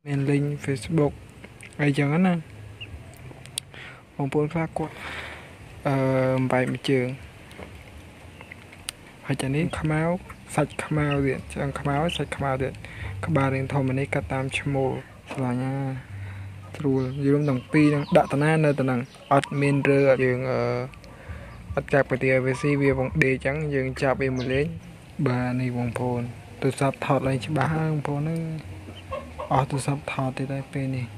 link Facebook អីចឹងណាបងប្អូនខ្លះគាត់បែកមួយជើងហើយចានេះខ្មៅសាច់ខ្មៅទៀតឆ្អឹងខ្មៅសាច់ខ្មៅទៀតក្បាលរៀងធំនេះកាត់តាមឈ្មោះឆ្លាញ់ណាត្រួលយល់ទាំងពីរនឹងដាក់តាណានៅតានឹងអត់មានរើយើងអត់ចាប់ប្រទាវាស៊ីវាបងដេចឹងយើងចាប់វាមកលេងបាទនេះបងប្អូនទូរស័ព្ទថតឡើងច្បាស់ហើយបងប្អូនអស់ទូរស័ព្ទថតទៀតហើយពេលនេះ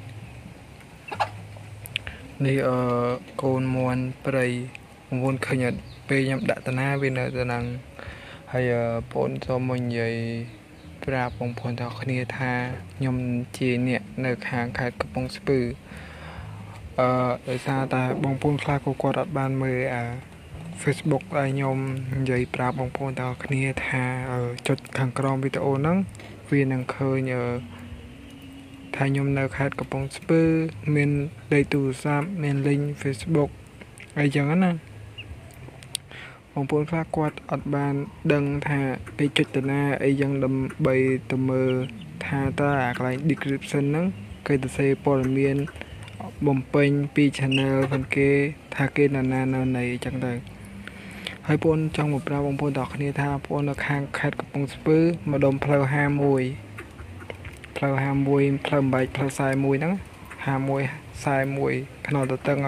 កូនមន់ព្រៃបងប្អូនឃើញអត់ពេលខ្ញុំដាក់តាណាវានៅតានឹងហើយបងសូមមកនិយាយប្រាប់បងប្អូនទាំងគ្នាថាខ្ញុំជាអ្នកនៅខាងខេត្តកំពង់ស្ពឺដោយសារតែបងប្អូនខ្លះគាត់អត់បានមើលFacebook ដែលខ្ញុំនិយាយប្រាប់បងប្អូនទាំងគ្នាថាចុចខាងក្រោមវីដេអូហ្នឹងវានឹងឃើញថាខ្ញុំនៅខេត្តកំពង់ស្ពឺមានលេខទូរស័ព្ទមាន link Facebook អីចឹងណាបងប្អូនខ្លះគាត់អត់បានដឹងថាគេចុចតាណាអីចឹងដើម្បីទៅមើលថាតើអាកន្លែង description ហ្នឹងគេទៅសេព័ត៌មានបំពេញពី channel ផងគេថាគេណានៅណីអញ្ចឹងទៅហើយបងចង់មកប្រាប់បងប្អូនទាំងគ្នាថាបងនៅខាងខេត្តកំពង់ស្ពឺម្ដុំផ្លូវ51ផ្លូវ51ផ្លូវ8ផ្លូវ41ហ្នឹង51 41ខ្នល់ទៅតឹង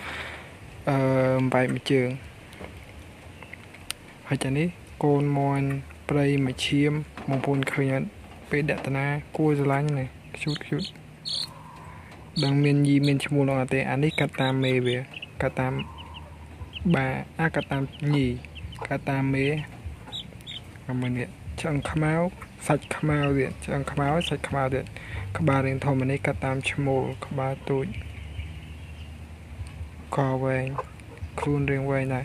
បែកមួយជើងហើយចានេះកូនមន់ព្រៃមួយឈាមបងប្អូនឃើញអត់ពេលដាក់តាណាគួរស្រឡាញ់នេះខ្ជូតដឹងមានយីមានឈ្មោះនោះអត់ទេអានេះកាត់តាមមេវាកាត់តាមកាត់តាមញីកាត់តាមមេមួយនេះឆ្អឹងខ្មៅសាច់ខ្មៅទៀតឆ្អឹងខ្មៅសាច់ខ្មៅទៀតក្បាលរៀងធំនេះកាត់តាមឈ្មោះក្បាលទូចកវែងខ្លួនរៀងវែងដែរ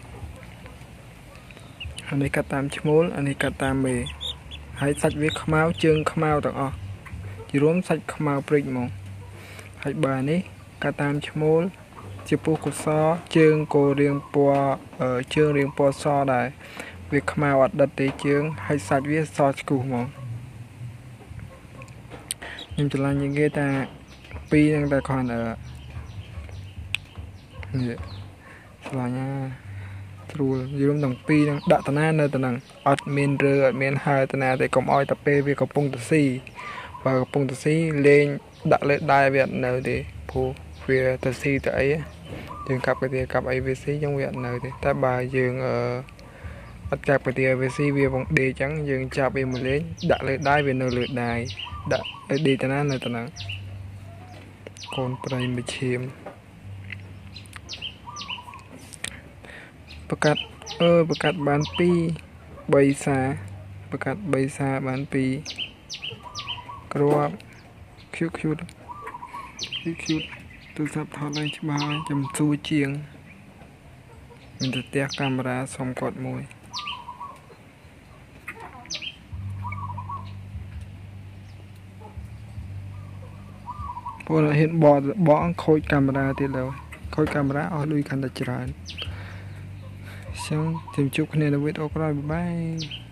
អានេះកាត់តាមឈ្មោះអានេះកាត់តាមមេហើយសាច់វាខ្មៅជើងខ្មៅទាំងអស់ជារួមសាច់ខ្មៅព្រិចហ្មងហើយបើនេះកាត់តាមឈ្មោះជាពុះកសជើងក៏រៀងពណ៌ជើងរៀងពណ៌សដែរវាខ្មៅអត់ដិតទេជើងហើយសាច់វាសឆ្គុះហ្មងខ្ញុំឆ្លាញ់ជាងគេថាពីរហ្នឹងតែគ្រាន់នេះឆ្លាញ់ណាត្រួលយល់ទាំងពីរហ្នឹងដាក់តាណានៅតានឹងអត់មានរើអត់មានហើតាណាទេកុំអោយតែពេលវាកំពុងទៅស៊ីបើកំពុងទៅស៊ីលេងដាក់លើដៃវាអត់នៅទេព្រោះវាទៅស៊ីទៅអីយើងកាប់ទៅកាប់អីវាស៊ីចឹងវាអត់នៅទេតែបើយើងអត់ចាប់ទៅវាស៊ីវាបងដេចឹងយើងចាប់វាមកលេងដាក់លើដៃវានៅលើដៃដាក់ដេតាណានៅតានឹងកូនព្រៃមួយឈាមប្រកាសបាន2 3សាប្រកាស3សាបាន2គ្រាប់ឃ្យូតទូរស័ព្ទថតឡើងច្បាស់ចំសួរជាងមានទៅផ្ទះកាមេរ៉ាសុំគាត់មួយពលហ៊ានបកខូចកាមេរ៉ាទៀតឡើយខូចកាមេរ៉ាអស់លុយកាន់តែច្រើនអញ្ចឹងជួបគ្នានៅវីដេអូក្រោយបាយ